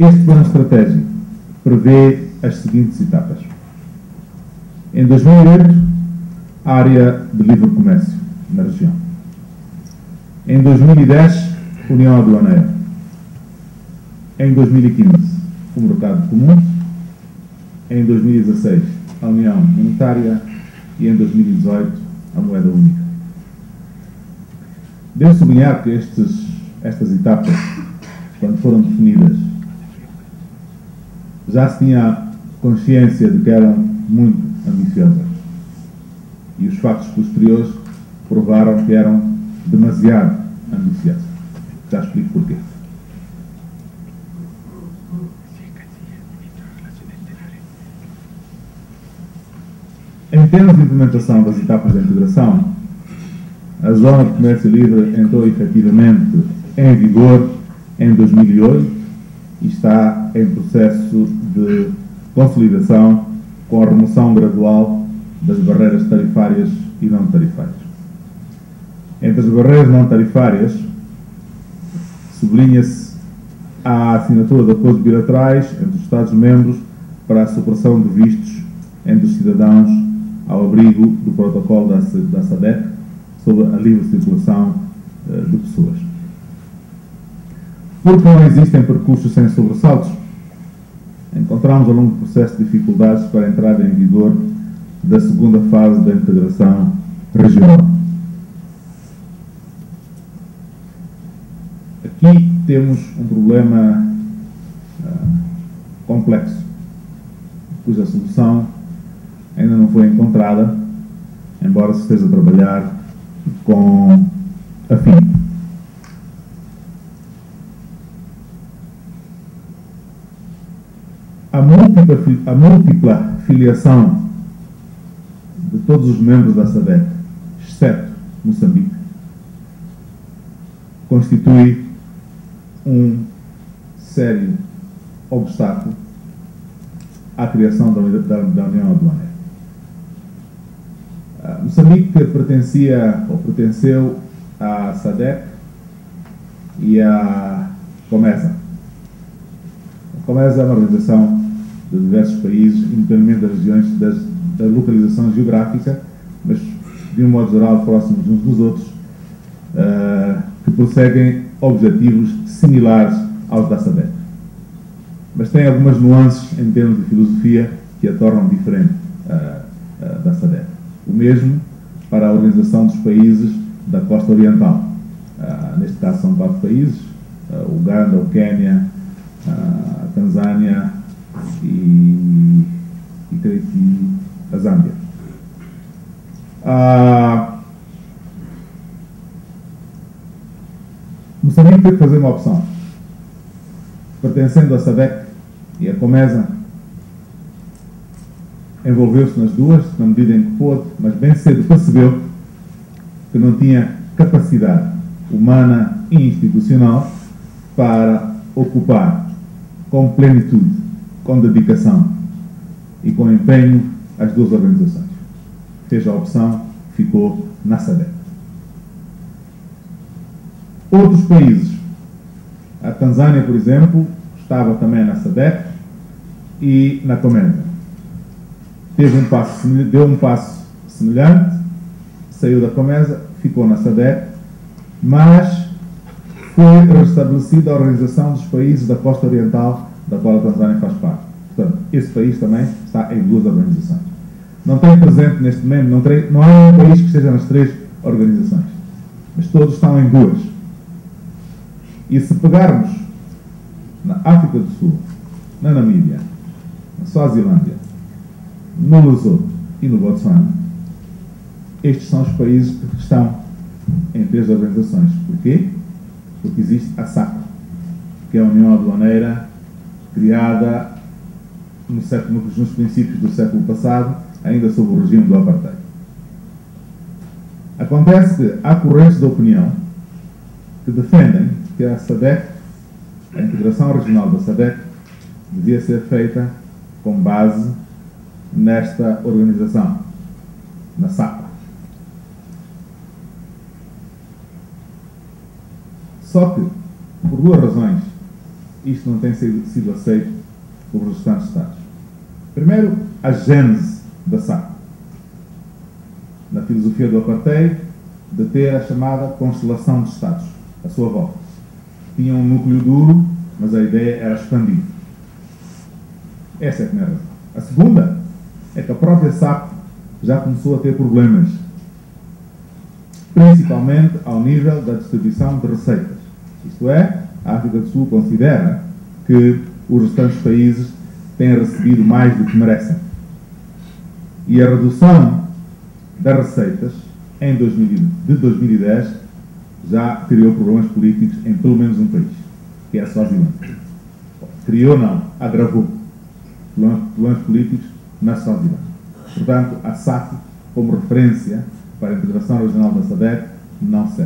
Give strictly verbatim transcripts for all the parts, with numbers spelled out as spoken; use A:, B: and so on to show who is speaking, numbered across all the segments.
A: Este plano estratégico prevê as seguintes etapas. Em dois mil e oito, a área de livre comércio na região. Em dois mil e dez, União Aduaneira. Em dois mil e quinze, o Mercado Comum. Em dois mil e dezasseis, a União Monetária. E em dois mil e dezoito, a Moeda Única. Devo sublinhar que estes, estas etapas, quando foram definidas, já se tinha consciência de que eram muito ambiciosas. E os fatos posteriores provaram que eram demasiado ambiciosas. Já explico porquê. Em termos de implementação das etapas da integração, a Zona de Comércio Livre entrou efetivamente em vigor em dois mil e oito e está em processo de consolidação com a remoção gradual das barreiras tarifárias e não tarifárias. Entre as barreiras não tarifárias, sublinha-se a assinatura de acordos bilaterais entre os Estados-membros para a supressão de vistos entre os cidadãos ao abrigo do protocolo da, da SADC sobre a livre circulação uh, de pessoas. Porque não existem percursos sem sobressaltos, encontramos ao longo do processo dificuldades para a entrada em vigor da segunda fase da integração regional. Aqui temos um problema uh, complexo, cuja solução ainda não foi encontrada, embora se esteja a trabalhar com afinco. A múltipla, a múltipla filiação de todos os membros da SADC, exceto Moçambique, constitui um sério obstáculo à criação da, da, da União Aduaneira. Uh, Moçambique pertencia ou pertenceu à SADC e à COMESA. A COMESA é uma organização de diversos países, independentemente das regiões, das, da localização geográfica, mas de um modo geral próximos uns dos outros, uh, que perseguem objetivos similares aos da SADC. Mas tem algumas nuances em termos de filosofia que a tornam diferente uh, uh, da SADC. O mesmo para a Organização dos Países da Costa Oriental. Uh, neste caso são quatro países, uh, Uganda, o Quênia, uh, a Tanzânia e, e creio que a Zâmbia. Uh, Moçambique teve que fazer uma opção. Pertencendo à SADC e à COMESA, envolveu-se nas duas, na medida em que pôde, mas bem cedo percebeu que não tinha capacidade humana e institucional para ocupar com plenitude, com dedicação e com empenho as duas organizações. Fez a opção, ficou na SADC. Outros países, a Tanzânia, por exemplo, estava também na SADC e na COMESA. Teve um passo, deu um passo semelhante, saiu da COMESA, ficou na SADC, mas foi restabelecida a Organização dos Países da Costa Oriental, da qual a Tanzânia faz parte. Portanto, esse país também está em duas organizações. Não tem presente neste momento, não, tem, não há um país que esteja nas três organizações, mas todos estão em duas. E se pegarmos na África do Sul, na Namíbia, na Suazilândia, no Lesoto e no Botswana, estes são os países que estão em três organizações. Porquê? Porque existe a SACO, que é a União Aduaneira criada no século, nos princípios do século passado, ainda sob o regime do apartheid. Acontece que há correntes de opinião que defendem que a SADC, a integração regional da SADC, devia ser feita com base nesta organização, na SACO. Só que, por duas razões isto não tem sido, sido aceito por restantes Estados. Primeiro, a gênese da S A C. Na filosofia do apartheid, de ter a chamada constelação de Estados, a sua volta. Tinha um núcleo duro, mas a ideia era expandir. Essa é a primeira razão. A segunda é que a própria S A C já começou a ter problemas, principalmente ao nível da distribuição de receitas. Isto é, a África do Sul considera que os restantes países têm recebido mais do que merecem. E a redução das receitas em dois mil, de dois mil e dez já criou problemas políticos em pelo menos um país, que é a Suazilândia. Criou não, agravou problemas, problemas políticos na Suazilândia. Portanto, a S A C, como referência para a integração regional da SADC, não serve.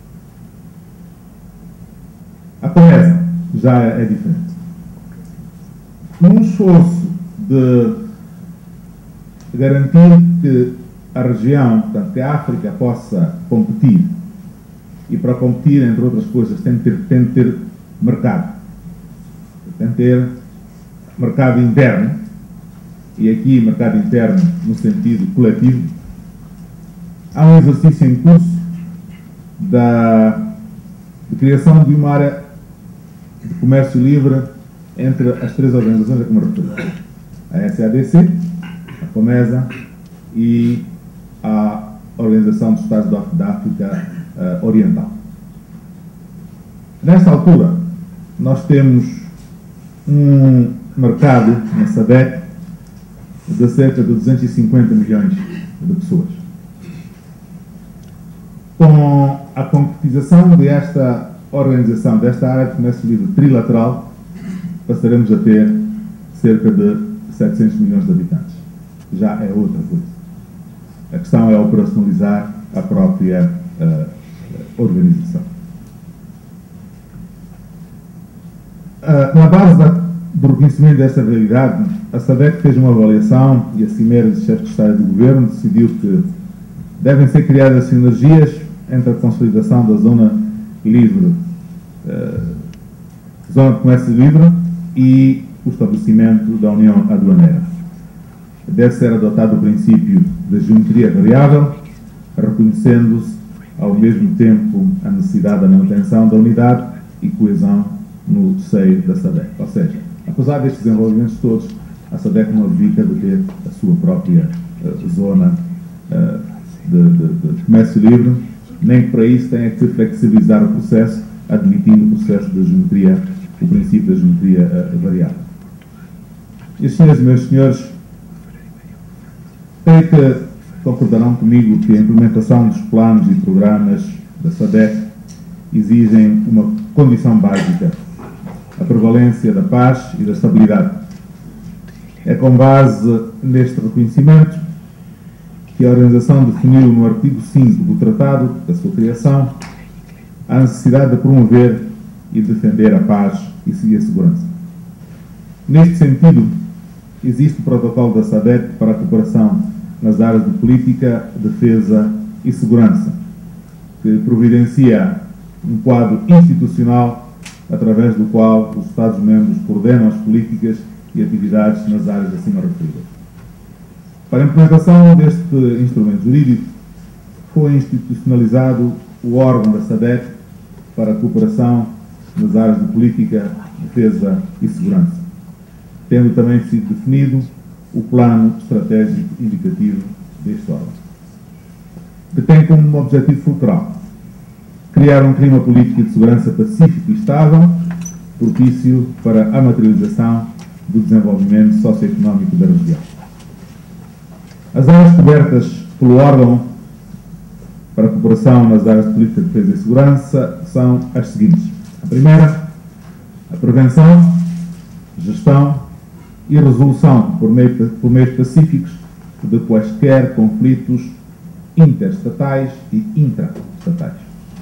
A: A COMESA já é diferente. Num esforço de garantir que a região, portanto, que a África possa competir, e para competir, entre outras coisas, tem de ter, tem de ter mercado. Tem de ter mercado interno, e aqui mercado interno no sentido coletivo. Há um exercício em curso da de criação de uma área de comércio livre entre as três organizações a que me referi. A S A D C, a COMESA e a Organização dos Estados da África uh, Oriental. Nesta altura, nós temos um mercado na SADC de cerca de duzentos e cinquenta milhões de pessoas. Com a concretização desta organização, desta área de comércio livre trilateral, passaremos a ter cerca de setecentos milhões de habitantes. Já é outra coisa. A questão é operacionalizar a própria uh, organização. Uh, na base da, do reconhecimento desta realidade, a SADC fez uma avaliação e a Cimeira de Chefes de Estado e de Governo decidiu que devem ser criadas sinergias entre a consolidação da zona livre, uh, zona de comércio livre e o estabelecimento da União Aduaneira. Deve ser adotado o princípio da geometria variável, reconhecendo-se ao mesmo tempo a necessidade da manutenção da unidade e coesão no seio da SADC. Ou seja, apesar destes desenvolvimentos todos, a SADC não abdica de ter a sua própria uh, zona uh, de, de, de comércio livre, nem que para isso tenha que flexibilizar o processo, admitindo o processo da geometria, o princípio da geometria uh, variável. E, senhoras e meus senhores, creio que concordarão comigo que a implementação dos planos e programas da SADC exigem uma condição básica: a prevalência da paz e da estabilidade. É com base neste reconhecimento que a organização definiu no artigo cinco do Tratado, da sua criação, a necessidade de promover e defender a paz e a segurança. Neste sentido, existe o protocolo da SADC para a cooperação nas áreas de política, defesa e segurança, que providencia um quadro institucional através do qual os Estados-membros coordenam as políticas e atividades nas áreas acima referidas. Para a implementação deste instrumento jurídico, foi institucionalizado o órgão da SADC para a cooperação nas áreas de política, defesa e segurança, tendo também sido definido o plano estratégico indicativo deste órgão, que tem como objetivo fulcral criar um clima político e de segurança pacífico e estável, propício para a materialização do desenvolvimento socioeconómico da região. As áreas cobertas pelo órgão para a cooperação nas áreas de política, defesa e segurança são as seguintes. A primeira, a prevenção, gestão e resolução por, meio, por meios pacíficos de quaisquer conflitos interestatais e intraestatais.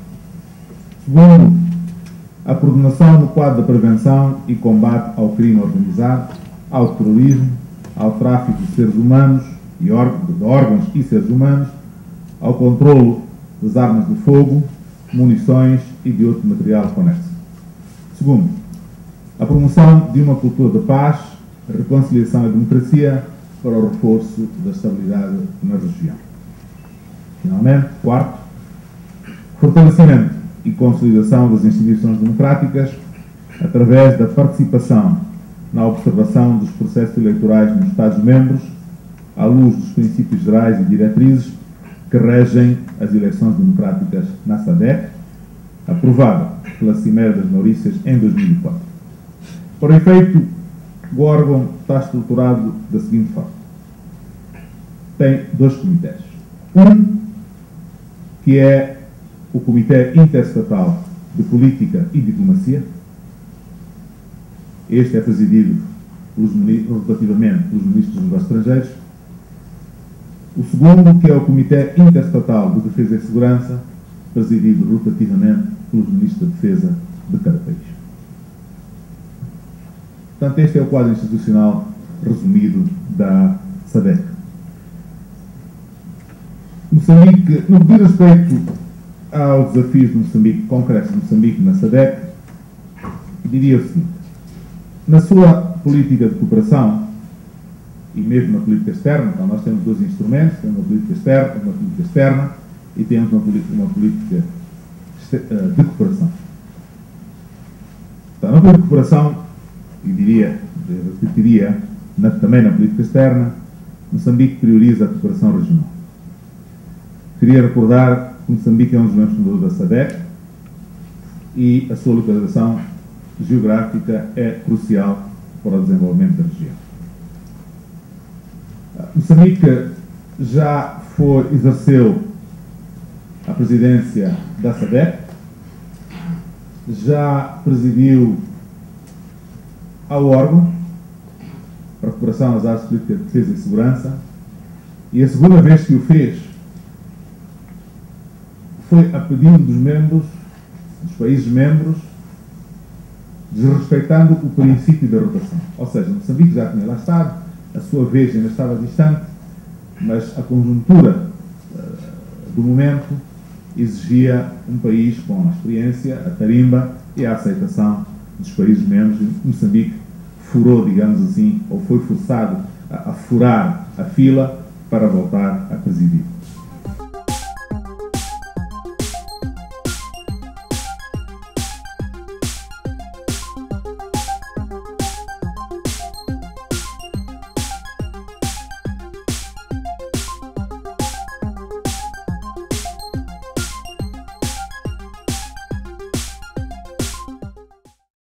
A: Segundo, a coordenação no quadro da prevenção e combate ao crime organizado, ao terrorismo, ao tráfico de seres humanos e de órgãos e seres humanos, ao controlo das armas de fogo, munições e de outro material conexo. Segundo, A promoção de uma cultura de paz, reconciliação e democracia para o reforço da estabilidade na região. Finalmente, quarto, fortalecimento e consolidação das instituições democráticas através da participação na observação dos processos eleitorais nos Estados-membros, à luz dos princípios gerais e diretrizes que regem as eleições democráticas na SADC, aprovada pela Cimeira das Maurícias em dois mil e quatro. Para efeito, o órgão está estruturado da seguinte forma. Tem dois comitês. Um, que é o Comitê Interestatal de Política e Diplomacia. Este é presidido pelos, rotativamente pelos Ministros dos Negócios Estrangeiros. O segundo, que é o Comitê Interestatal de Defesa e Segurança, presidido rotativamente pelos Ministros da Defesa de cada país. Portanto, este é o quadro institucional resumido da SADC. Moçambique, no que diz respeito aos desafios de Moçambique, concretos de Moçambique na SADC, diria o seguinte: na sua política de cooperação e mesmo na política externa, então nós temos dois instrumentos, temos uma política externa, uma política externa e temos uma, uma política de cooperação. Então, na política de cooperação, e diria, repetiria, na, também na política externa, Moçambique prioriza a cooperação regional. Queria recordar que Moçambique é um dos membros fundadores da SADC e a sua localização geográfica é crucial para o desenvolvimento da região. Moçambique já foi, exerceu a presidência da SADC, já presidiu ao órgão para a cooperação nas áreas de política de defesa e segurança, e a segunda vez que o fez foi a pedido dos membros, dos países membros, desrespeitando o princípio da rotação. Ou seja, Moçambique já tinha lá estado, a sua vez ainda estava distante, mas a conjuntura uh, do momento exigia um país com a experiência, a tarimba e a aceitação dos países membros. Moçambique furou, digamos assim, ou foi forçado a, a furar a fila para voltar a presidir.